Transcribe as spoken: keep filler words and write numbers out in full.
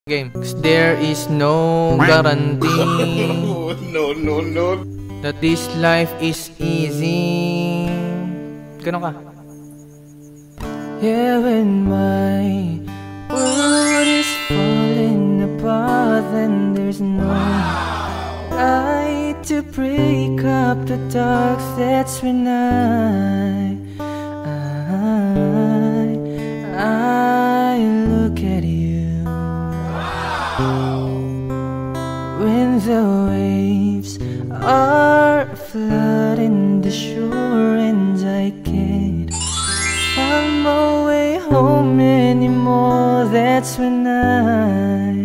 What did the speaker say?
game. 'Cause there is no guarantee No, no, no. that this life is easy. Ganon ka. Yeah, when my world is falling apart, then there's no light to break up the dark. That's when I, I, I look at you. When the waves are flooding the shore and I can't find my way home anymore, that's when I